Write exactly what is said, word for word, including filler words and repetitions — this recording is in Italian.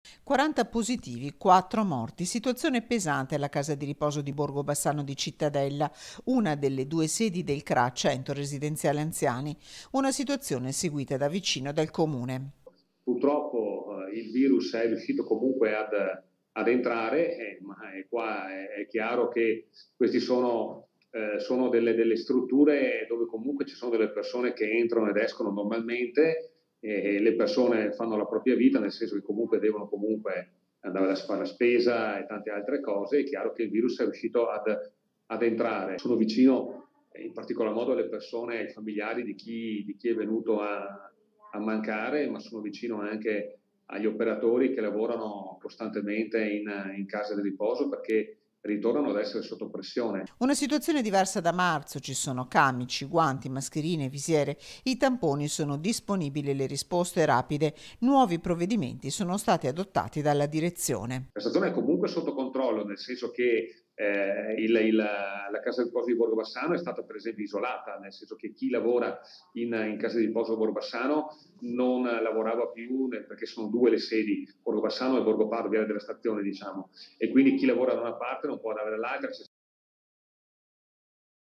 quaranta positivi, quattro morti. Situazione pesante alla casa di riposo di Borgo Bassano di Cittadella, una delle due sedi del C R A, Centro Residenziale Anziani. Una situazione seguita da vicino dal comune. Purtroppo eh, il virus è riuscito comunque ad, ad entrare, eh, ma è, qua è, è chiaro che questi sono, eh, sono delle, delle strutture dove comunque ci sono delle persone che entrano ed escono normalmente e le persone fanno la propria vita, nel senso che comunque devono comunque andare a fare la spesa e tante altre cose. È chiaro che il virus è riuscito ad, ad entrare. Sono vicino in particolar modo alle persone, ai familiari di chi, di chi è venuto a, a mancare, ma sono vicino anche agli operatori che lavorano costantemente in, in case di riposo perché ritornano ad essere sotto pressione. Una situazione diversa da marzo, ci sono camici, guanti, mascherine, visiere, i tamponi sono disponibili e le risposte rapide. Nuovi provvedimenti sono stati adottati dalla direzione. La stazione è comunque sotto controllo, nel senso che eh, il, il, la casa di riposo di Borgo Bassano è stata per esempio isolata, nel senso che chi lavora in, in casa di riposo a Borgo Bassano non lavorava più, perché sono due le sedi, Borgo Bassano e Borgo Pardo, via della stazione diciamo, e quindi chi lavora da una parte non può andare dall'altra.